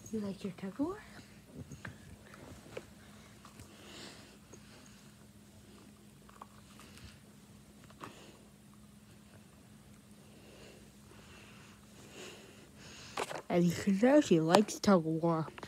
You like your tug of war? As you can tell, she likes tug of war.